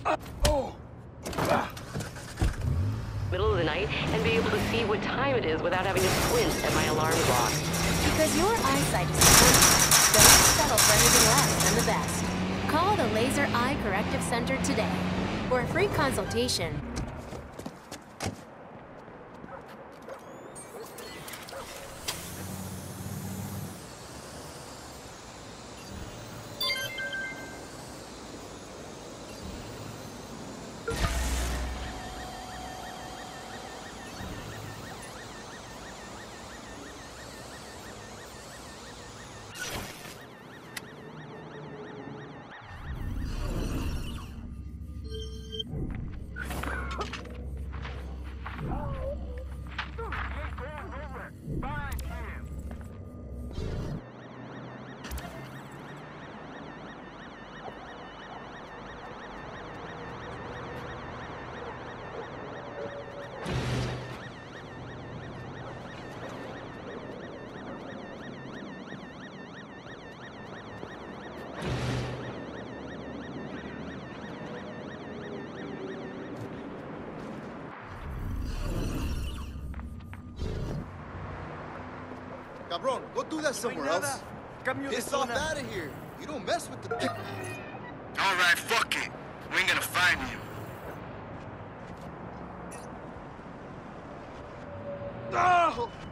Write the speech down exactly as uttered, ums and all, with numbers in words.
Middle of the night and be able to see what time it is without having to squint at my alarm clock. Because your eyesight is important. Don't settle for anything less than the best. Call the Laser Eye Corrective Center today for a free consultation. Cabron, go do that somewhere else. Piss off out of here. You don't mess with the... Alright, fuck it. We ain't gonna find you. Oh!